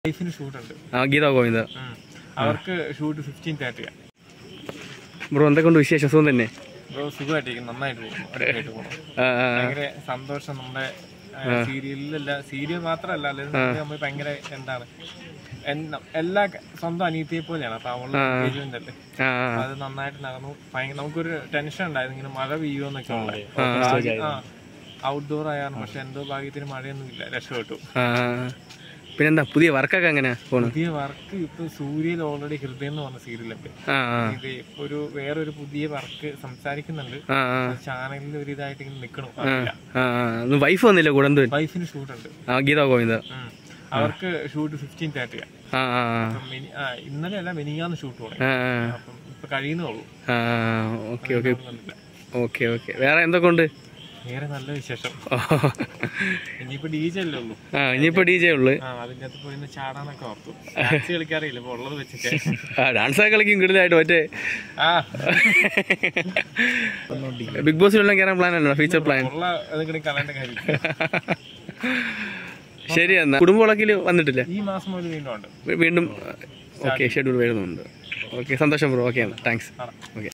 ലൈഫിന് ഷൂട്ടുണ്ട്. ഗീതാ ഗോവിന്ദ അവർക്ക് shoot 15:30. Bro എന്തൊക്കെയുണ്ട് വിശേഷം? സുഖം തന്നെ ബ്രോ? സുഖമായിട്ടിരിക്കും, നന്നായിട്ട് പോകുന്നു. ഭയങ്കര സന്തോഷം. നമ്മുടെ സീരിയലിലല്ല, സീരിയൽ മാത്രമല്ല, നമ്മൾ ഭയങ്കര എന്താണ് എല്ലാ സ്വന്തം അനിയത്തിയെ പോലെയാണ്. അപ്പൊ അവള് എൻഗേജ്മെന്റ് അല്ലേ, അത് നന്നായിട്ട് നടന്നു. നമുക്കൊരു ടെൻഷൻ ഉണ്ടായിരുന്നു, ഇങ്ങനെ മഴ പെയ്യുമെന്നൊക്കെ ഉള്ളത്. ഔട്ട്ഡോർ ആയാണ്, പക്ഷെ എന്തോ ഭാഗ്യത്തിന് മഴയൊന്നും ഇല്ല, രക്ഷപ്പെട്ടു. പിന്നെന്താ പുതിയ വർക്കൊക്കെ എങ്ങനെയാ? പുതിയ വർക്ക് ഇപ്പൊ സൂര്യയിൽ ഓൾറെഡി ഹൃദയം എന്ന് പറഞ്ഞ സീരിയലുണ്ട്. ഇത് ഒരു വേറൊരു പുതിയ വർക്ക് സംസാരിക്കുന്നുണ്ട്. ചാനലിൽ ഒരു ഇതായിട്ട് ഇങ്ങനെ നിക്കണം. വൈഫ് വന്നില്ല കൂടെ? വൈഫിന് ഷൂട്ടുണ്ട്. ഗീതാ ഗോവിന്ദ അവർക്ക് ഷൂട്ട് 15:30. ഇന്നലെ അല്ല, മിനിങ്ങാന്ന് ഷൂട്ട് തുടങ്ങി. അപ്പം ഇപ്പൊ കഴിയുന്നുള്ളൂ. Okay okay. വേറെ എന്തൊക്കെ ഉണ്ട്? വേറെ നല്ല വിശേഷം. ഇനിയിപ്പോ DJ അല്ലേ ഉള്ളൂ. ഇനിയിപ്പോ DJ ഉള്ളു. അതിന്റെ അകത്ത് പോയി ചാടാനൊക്കെ ഓർത്തു. ഡാൻസ് കളിക്കാറില്ല, ഇപ്പൊ ഉള്ളത് വെച്ചിട്ട് ഡാൻസ് കളിക്കും കൂടുതലായിട്ട്. മറ്റേ ബിഗ് ബോസിലെല്ലാം കയറാൻ പ്ലാൻ അല്ലോ, ഫ്യൂച്ചർ പ്ലാൻ ഉള്ള കളയേണ്ട കാര്യം. ശരി, എന്നാ കുടുംബവിളക്കിൽ വന്നിട്ടില്ല? ഈ മാസം മുതൽ വീണ്ടും ഉണ്ട്. വീണ്ടും ഓക്കെ, ഷെഡ്യൂൾ വരുന്നുണ്ട്. ഓക്കെ, സന്തോഷം ബ്രോ. Okay, thanks. ഓക്കെ.